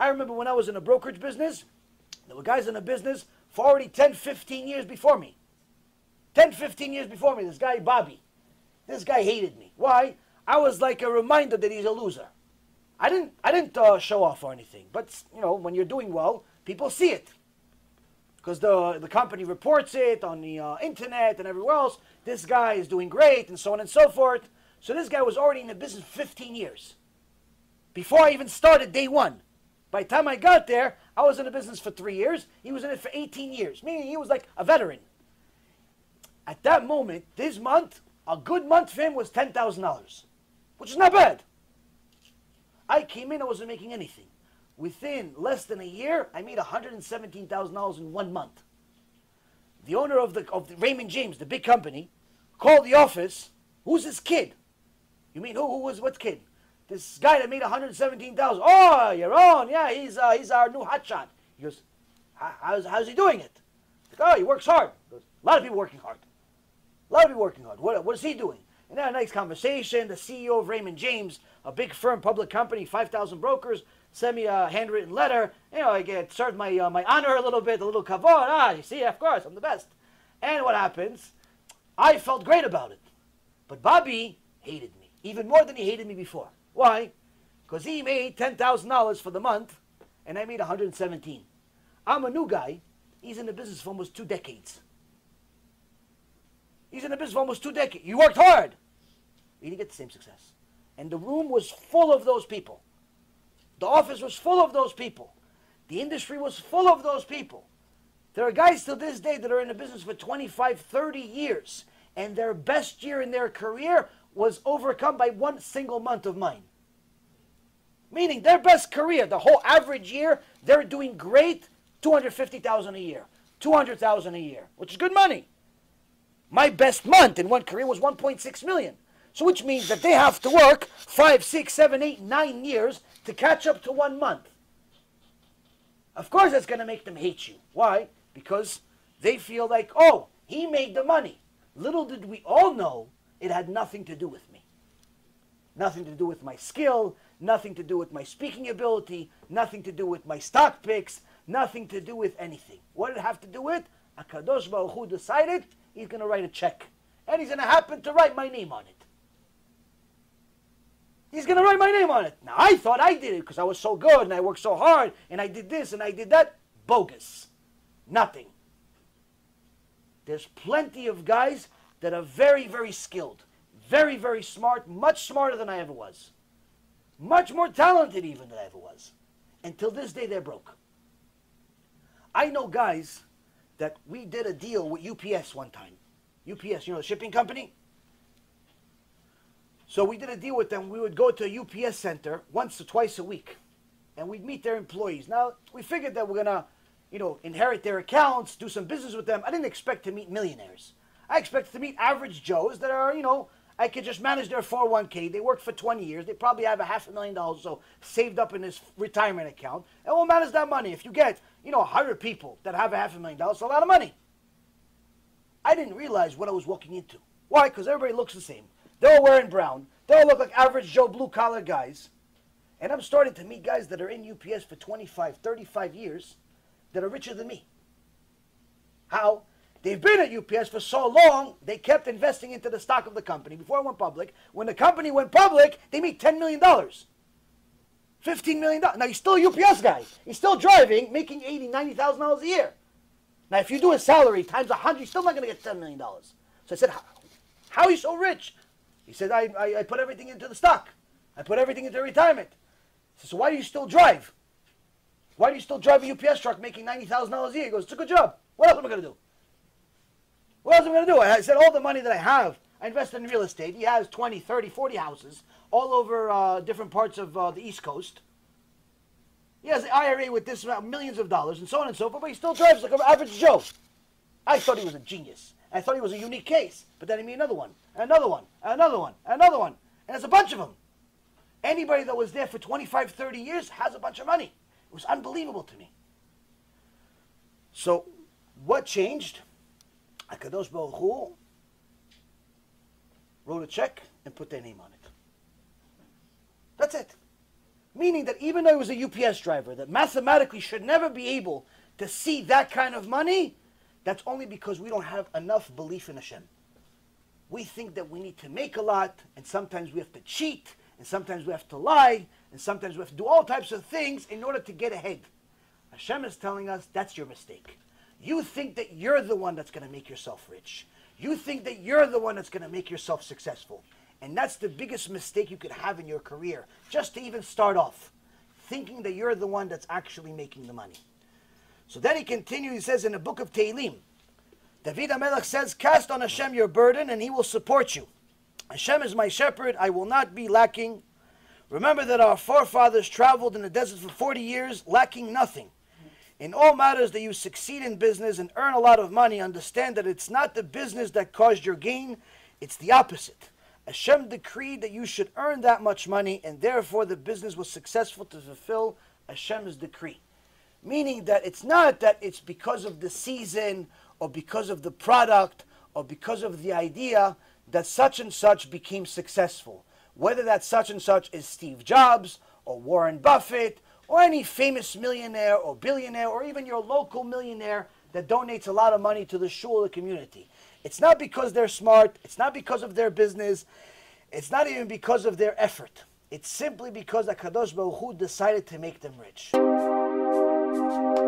I remember when I was in a brokerage business, there were guys in the business for already 10, 15 years before me. 10, 15 years before me, this guy Bobby. This guy hated me. Why? I was like a reminder that he's a loser. I didn't show off or anything. But, you know, when you're doing well, people see it. Because the company reports it on the internet and everywhere else. This guy is doing great and so on and so forth. So this guy was already in the business 15 years. Before I even started day one. By the time I got there, I was in the business for 3 years. He was in it for 18 years. Meaning he was like a veteran. At that moment, this month, a good month for him was $10,000. Which is not bad. I came in, I wasn't making anything. Within less than a year, I made $117,000 in 1 month. The owner of the Raymond James, the big company, called the office. Who's this kid? You mean who was what kid? This guy that made $117,000. Oh, Yaron, yeah, he's our new hotshot. He goes, how's he doing it? Like, oh, he works hard. He goes, a lot of people working hard. A lot of people working hard. What is he doing? And then a nice conversation. The CEO of Raymond James, a big firm, public company, 5,000 brokers, sent me a handwritten letter. You know, I get served my honor a little bit, a little kavod. Ah, you see, of course, I'm the best. And what happens? I felt great about it. But Bobby hated me, even more than he hated me before. Why? Because he made $10,000 for the month, and I made $117,000. I'm a new guy. He's in the business for almost 2 decades. He's in the business for almost 2 decades. You worked hard. He didn't get the same success. And the room was full of those people. The office was full of those people. The industry was full of those people. There are guys to this day that are in the business for 25, 30 years, and their best year in their career was overcome by 1 single month of mine. Meaning their best career, the whole average year, they're doing great, $250,000 a year, $200,000 a year, which is good money. My best month in one career was 1.6 million. So which means that they have to work 5, 6, 7, 8, 9 years to catch up to 1 month. Of course that's going to make them hate you. Why? Because they feel like, oh, he made the money. Little did we all know it had nothing to do with me. Nothing to do with my skill, nothing to do with my speaking ability, nothing to do with my stock picks, nothing to do with anything. What did it have to do with? HaKadosh Baruch Hu decided he's going to write a check. And he's going to happen to write my name on it. He's going to write my name on it. Now, I thought I did it because I was so good and I worked so hard and I did this and I did that. Bogus. Nothing. There's plenty of guys that are very, very skilled, very, very smart, much smarter than I ever was. Much more talented even than I ever was. Until this day, they're broke. I know guys that we did a deal with UPS one time. UPS, you know, the shipping company? So we did a deal with them. We would go to a UPS center once or twice a week. And we'd meet their employees. Now, we figured that we're going to, you know, inherit their accounts, do some business with them. I didn't expect to meet millionaires. I expected to meet average Joes that are, you know, I could just manage their 401k. They worked for 20 years. They probably have $500,000 or so saved up in this retirement account. And we'll manage that money. If you get, you know, 100 people that have $500,000, it's a lot of money. I didn't realize what I was walking into. Why? Because everybody looks the same. They're all wearing brown. They all look like average Joe blue-collar guys. And I'm starting to meet guys that are in UPS for 25, 35 years that are richer than me. How? They've been at UPS for so long, they kept investing into the stock of the company before it went public. When the company went public, they made $10 million. $15 million. Now, he's still a UPS guy. He's still driving, making $80,000, $90,000 a year. Now, if you do a salary times 100, you're still not going to get $10 million. So I said, how are you so rich? He said, I put everything into the stock. I put everything into retirement. I said, so why do you still drive? Why do you still drive a UPS truck making $90,000 a year? He goes, it's a good job. What else am I going to do? What else am I going to do? I said, all the money that I have, I invested in real estate. He has 20, 30, 40 houses all over different parts of the East Coast. He has the IRA with this amount, millions of dollars, and so on and so forth, but he still drives like an average Joe. I thought he was a genius. I thought he was a unique case. But then he made another one, another one, another one, another one. And there's a bunch of them. Anybody that was there for 25, 30 years has a bunch of money. It was unbelievable to me. So, what changed? HaKadosh Baruch Hu wrote a check and put their name on it. That's it. Meaning that even though he was a UPS driver, that mathematically should never be able to see that kind of money, that's only because we don't have enough belief in Hashem. We think that we need to make a lot, and sometimes we have to cheat, and sometimes we have to lie, and sometimes we have to do all types of things in order to get ahead. Hashem is telling us that's your mistake. You think that you're the one that's going to make yourself rich. You think that you're the one that's going to make yourself successful. And that's the biggest mistake you could have in your career, just to even start off, thinking that you're the one that's actually making the money. So then he continues, he says in the book of Tehillim, David HaMelech says, cast on Hashem your burden and he will support you. Hashem is my shepherd, I will not be lacking. Remember that our forefathers traveled in the desert for 40 years, lacking nothing. In all matters that you succeed in business and earn a lot of money, understand that it's not the business that caused your gain, it's the opposite. Hashem decreed that you should earn that much money, and therefore the business was successful to fulfill Hashem's decree. Meaning that it's not that it's because of the season, or because of the product, or because of the idea that such and such became successful. Whether that such and such is Steve Jobs, or Warren Buffett, or any famous millionaire or billionaire, or even your local millionaire that donates a lot of money to the shul or the community. It's not because they're smart, it's not because of their business, it's not even because of their effort. It's simply because HaKadosh Baruch Hu decided to make them rich.